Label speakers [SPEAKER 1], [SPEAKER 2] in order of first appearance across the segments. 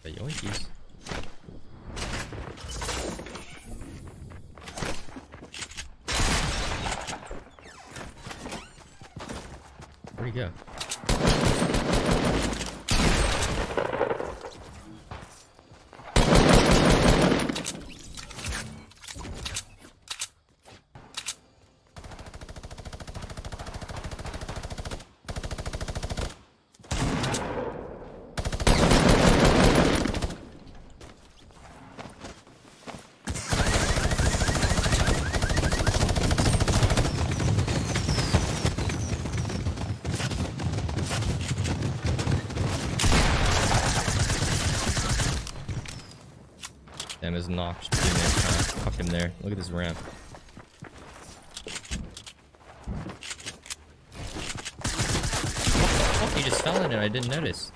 [SPEAKER 1] The yoinkies. Where'd he go? Damn, his knock just being there, trying to fuck him there. Look at this ramp. Oh, he just fell in it. I didn't notice.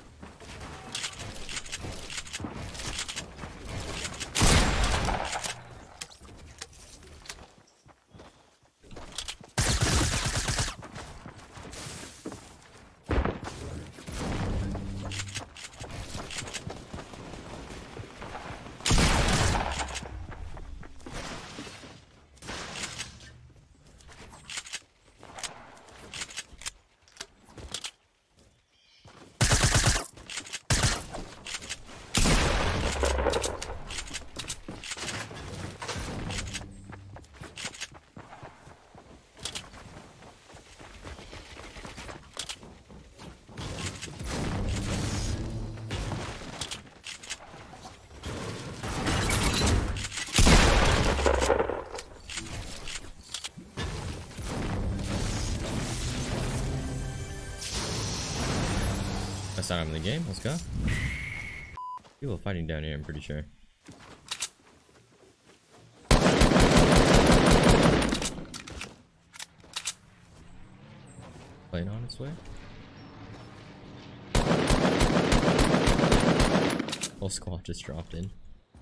[SPEAKER 1] That's not in the game. Let's go. People fighting down here, I'm pretty sure. Plane on its way. Whole squad just dropped in.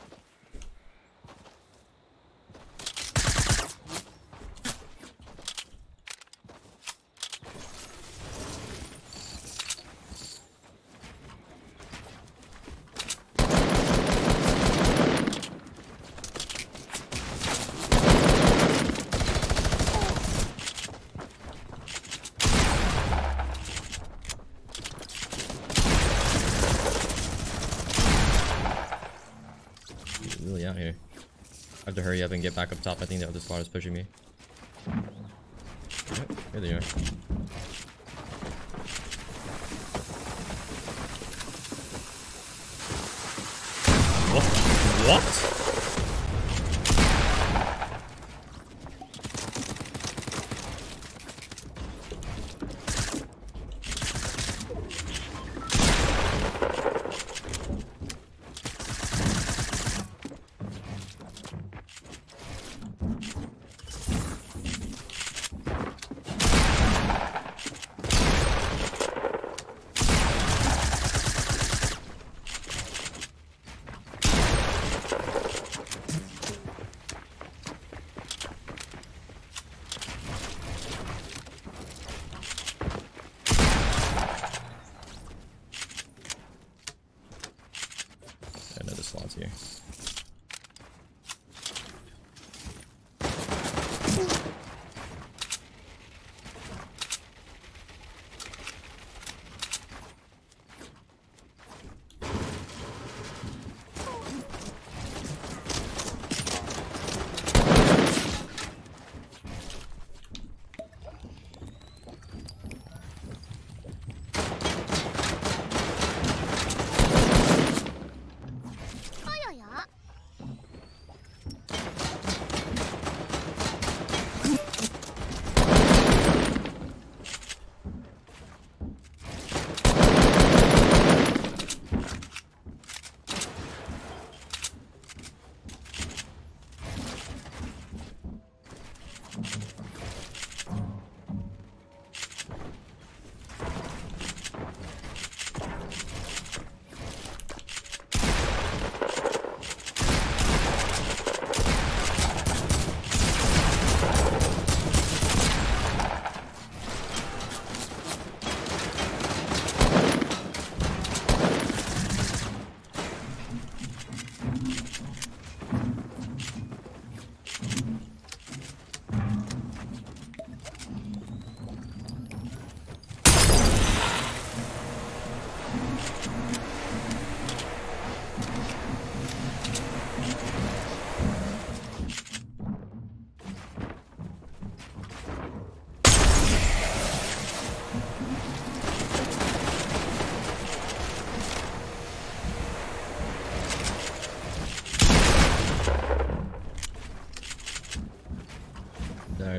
[SPEAKER 1] Really out here. I have to hurry up and get back up top. I think the other squad is pushing me. Yep, here they are. What?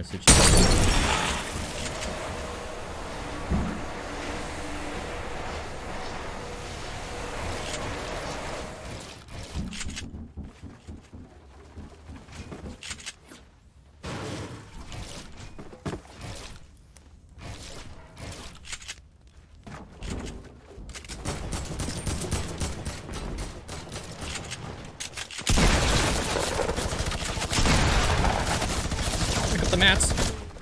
[SPEAKER 1] situation. Pick up the mats.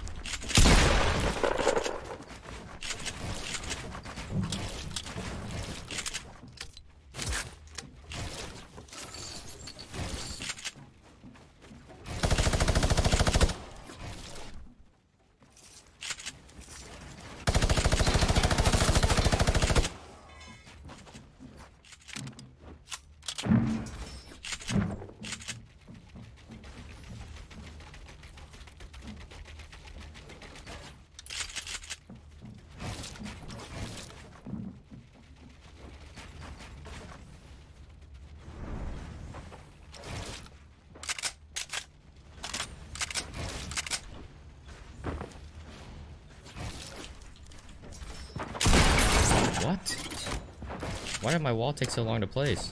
[SPEAKER 1] What? Why did my wall take so long to place?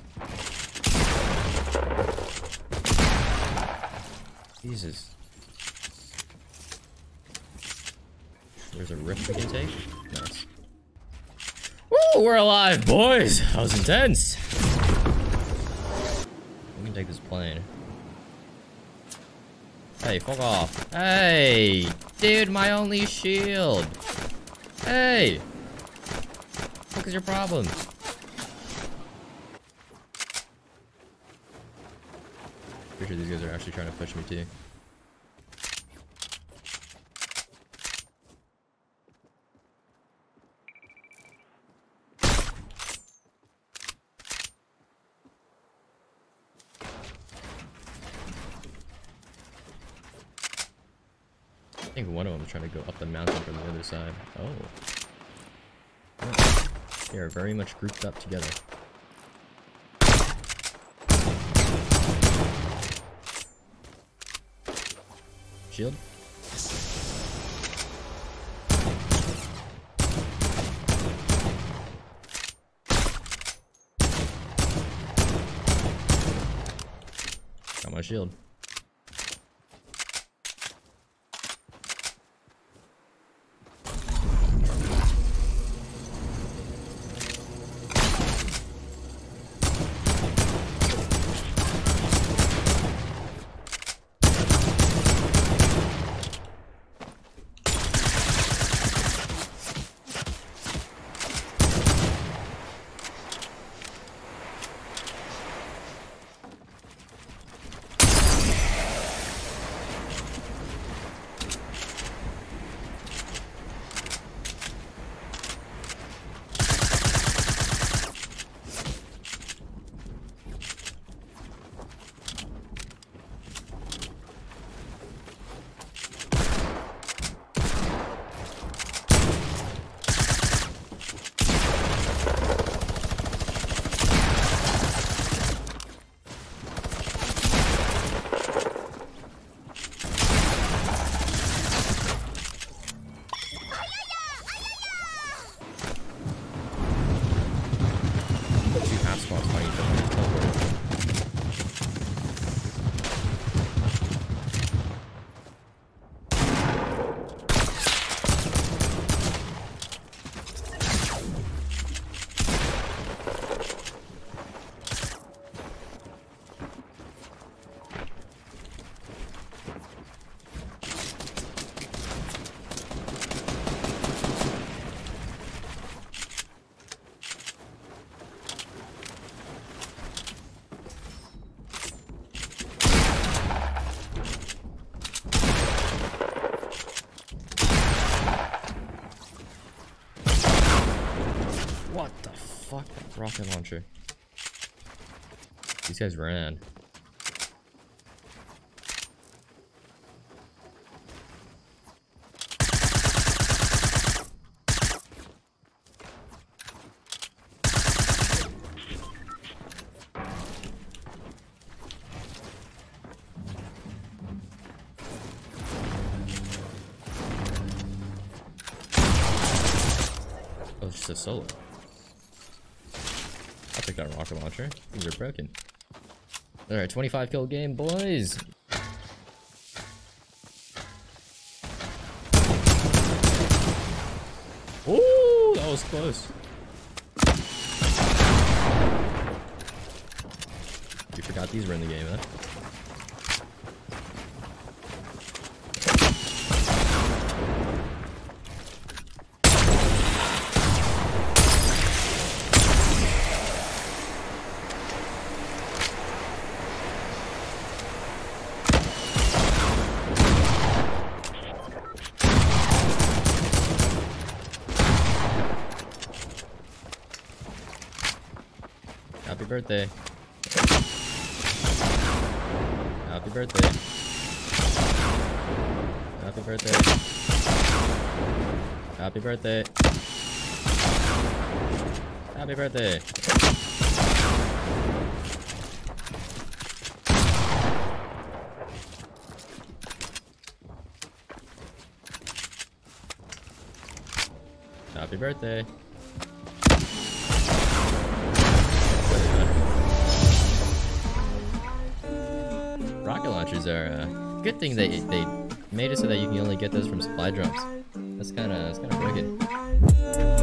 [SPEAKER 1] Jesus. There's a rift we can take? Nice. Woo! We're alive, boys! That was intense! We can take this plane. Hey, fuck off. Hey! Dude, my only shield! Hey! What is your problem? Pretty sure these guys are actually trying to push me too. I think one of them is trying to go up the mountain from the other side. Oh. They are very much grouped up together. Shield. Got my shield. What the fuck? Rocket launcher. These guys ran. Oh, it's just a solo. I'll take that rocket launcher. These are broken. Alright, 25 kill game, boys! Ooh, that was close. You forgot these were in the game, huh? Happy birthday. Happy birthday. Happy birthday. Happy birthday. Happy birthday. Happy birthday. Rocket launchers are a good thing they made it so that you can only get those from supply drops. That's kind of broken.